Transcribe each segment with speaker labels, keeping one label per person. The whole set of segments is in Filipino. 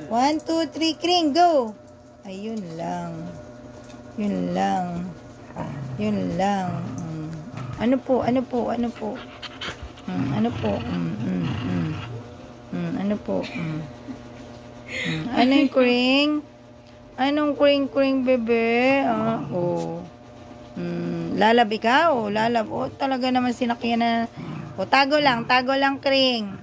Speaker 1: 1, 2, 3, kring, go! Ayun lang. Yun lang. Yun lang. Ano po? Ano po? Ano po? Ano po? Ano po? Anong kring? Anong kring, bebe? Oh. Lalab ikaw? Lalab. Talaga naman sinakyan na. Tago lang, kring.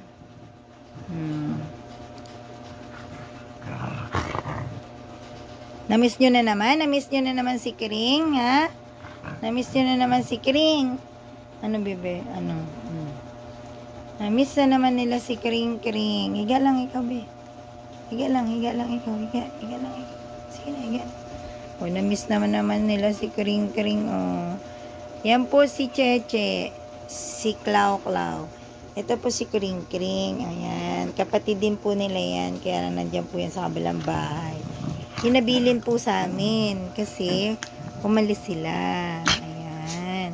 Speaker 1: Namiss nyo na naman si Kring, ha? Namiss nyo na naman si Kring. Ano, bebe? Ano? Namiss na naman nila si Kring. Higa lang ikaw, be. Higa lang ikaw. Higa lang ikaw. Sige na, higa. Namiss naman nila si Kring. Yan po si Cheche. Si Clau. Ito po si Kring. Ayan. Kapatid din po nila yan. Kaya lang nandyan po yan sa kabilang bahay. Hinabilin po sa amin kasi umalis sila. Ayan.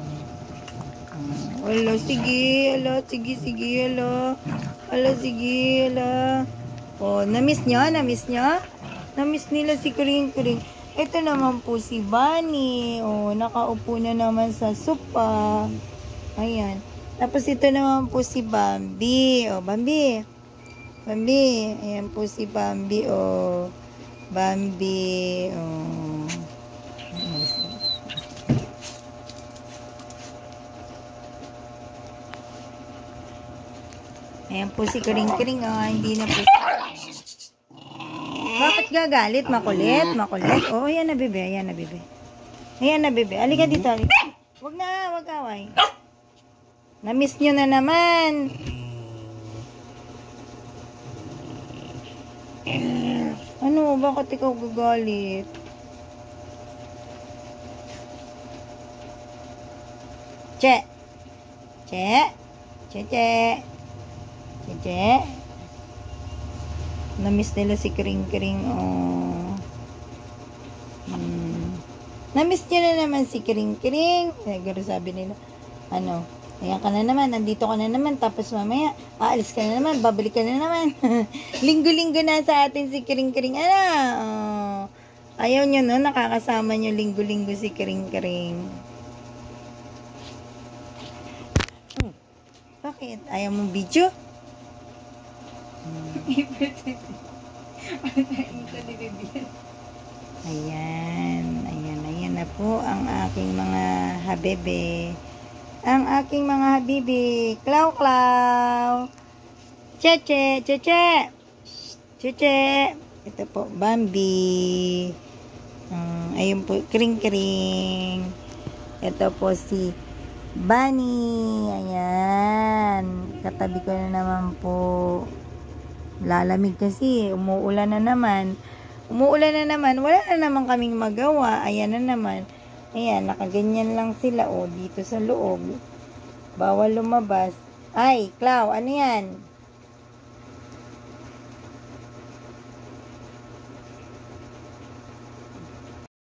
Speaker 1: Ala, sige. Namiss nyo? Namiss nila si Kring. Ito naman po si Bunny. Nakaupo na naman sa sopa. Ayan. Tapos ito naman po si Bambi. Bambi. Ayan po si Bambi. Bambi. Ayan po si Kring. Hindi na po. Bakit gagalit? Makulit. Ayan na, bebe. Alika dito. Wag away. Namiss nyo na naman. Ano? Bakit ikaw gagalit? Che. Namiss nila si Kring. Namiss nyo na naman si Kring. Siguro sabi nila, ayan ka na naman, nandito ka na naman, tapos mamaya, aalis ka na naman, babalik ka na naman. Linggo-linggo na sa atin si Kring. Ayaw nyo, no? Nakakasama nyo linggo-linggo si Kring. Bakit? Ayaw mong video? Ayan na po ang aking mga habebe. Ang aking mga habibi. Clau. Cheche. Ito po, Bambi. Ayun po, Kring. Ito po si Bunny. Ayan. Katabi ko na naman po. Lalamig kasi. Umuulan na naman. Wala na naman kaming magawa. Ayan na naman. Ayan, nakaganyan lang sila. Dito sa loob. Bawal lumabas. Ay, Clau, ano yan?